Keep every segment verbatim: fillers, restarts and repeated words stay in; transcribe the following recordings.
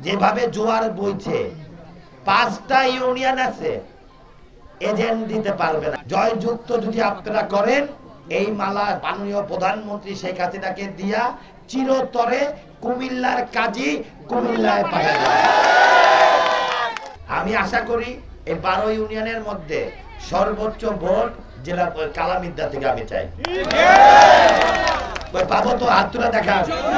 যেভাবে জোয়ার বইছে, পাঁচটা ইউনিয়ন আছে, এজেন্ট দিতে পারবে না। জয়যুক্ত যদি আপনারা করেন, এই মালা মাননীয় প্রধানমন্ত্রী শেখ হাসিনাকে দিয়া চিরতরে কুমিল্লার কাজী কুমিল্লায় পাঠাবে। আমি আশা করি এই বারো ইউনিয়নের মধ্যে সর্বোচ্চ ভোট জেলা কালামিদ্দা থেকে আমি চাই। পাবো তো? হাত তুলে দেখা।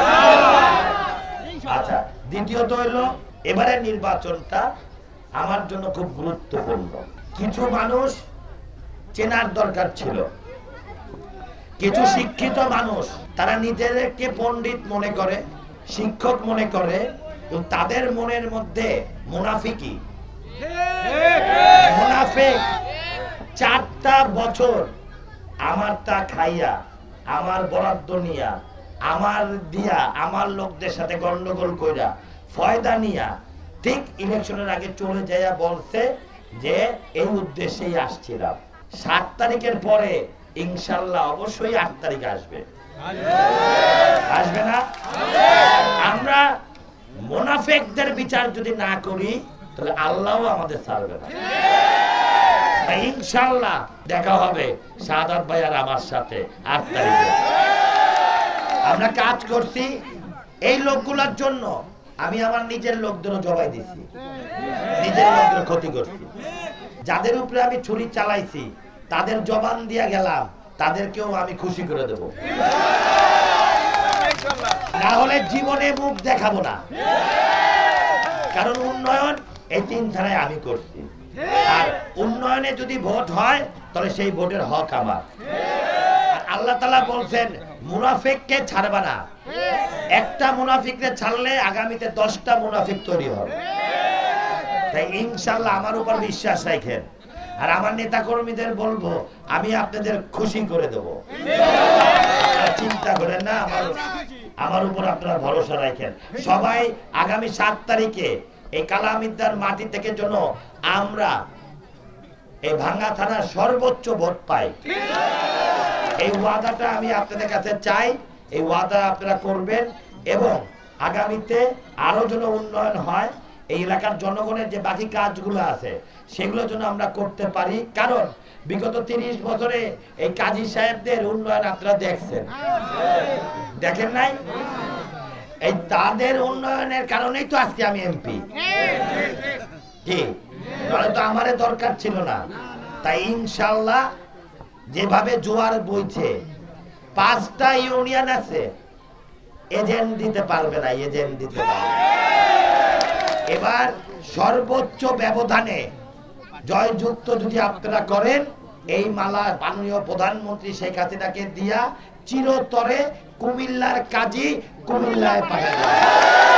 আচ্ছা, দ্বিতীয়ত হইলো এবারের নির্বাচনটা আমার জন্য খুব গুরুত্বপূর্ণ। কিছু মানুষ চেনার দরকার ছিল, কিছু শিক্ষিত মানুষ তারা নিজেদেরকে পণ্ডিত মনে করে, শিক্ষক মনে করে, তাদের মনের মধ্যে মুনাফিকি মুনাফিক চারটা বছর আমারটা খাইয়া, আমার বরাদ্দ নিয়া, আমার দিয়া, আমার লোকদের সাথে গন্ডগোল কইরা, ফয়দা নিয়া ঠিক ইলেকশনের আগে চলে যাইয়া বলছে যে এই উদ্দেশ্যেই আসছিলাম। সাত তারিখের পরে ইনশাল্লাহ অবশ্যই আট তারিখ আসবে, আসবে না? আমরা মুনাফিকদের বিচার যদি না করি তাহলে আল্লাহও আমাদের ছাড়বে না। ইনশাল্লাহ দেখা হবে সাদাত ভাই আর আমার সাথে আট তারিখে। আমরা কাজ করছি এই লোকগুলোর জন্য। আমি আমার নিজের লোকদেরও জবাই দিছি, নিজের লোকদের ক্ষতি করছি। যাদের উপরে আমি ছুরি চালাইছি তাদের জবান দিয়া গেলাম, তাদেরকেও আমি খুশি করে দেব। না হলে জীবনে মুখ দেখাবো না। কারণ উন্নয়ন এই তিন ধারায় আমি করছি, আর উন্নয়নে যদি ভোট হয় তাহলে সেই ভোটের হক আমার। আল্লাহ তাআলা বলছেন মুনাফিককে ছাড়বা না। একটা মুনাফিককে ছাড়লে আগামীতে দশটা মুনাফিক তৈরি হবে। তাই ইনশাআল্লাহ আমার উপর বিশ্বাস রাখেন, আর আমার নেতা কর্মীদের বলবো আমি আপনাদের খুশি করে দেব। চিন্তা করেন না, আমার আমার উপর আপনারা ভরসা রাখেন। সবাই আগামী সাত তারিখে এই কালামিদ্দার মাটি থেকে যেন আমরা এই ভাঙ্গা থানার সর্বোচ্চ ভোট পাই, এই ওয়াদাটা আমি আপনাদের কাছে চাই। এই ওয়াদা আপনারা করবেন এবং আগামীতে আরো যেন উন্নয়ন হয়। এই এলাকার জনগণের যে বাকি কাজগুলো আছে সেগুলো যেন আমরা করতে পারি। কারণ বিগত তিরিশ বছরে এই কাজী সাহেবদের উন্নয়ন আপনারা দেখছেন, দেখেন নাই? এই তাদের উন্নয়নের কারণেই তো আজকে আমি এমপি, কি নাহলে তো আমারে দরকার ছিল না। তাই ইনশাআল্লাহ যেভাবে জোয়ার বইছে, পাঁচটা ইউনিয়ন আছে, এজেন্ট দিতে পারবে না, এজেন্ট দিতে পারবে। এবার সর্বোচ্চ ব্যবধানে জয়যুক্ত যদি আপনারা করেন, এই মালা মাননীয় প্রধানমন্ত্রী শেখ হাসিনাকে দিয়া চিরতরে কুমিল্লার কাজী কুমিল্লায় পাঠাবে।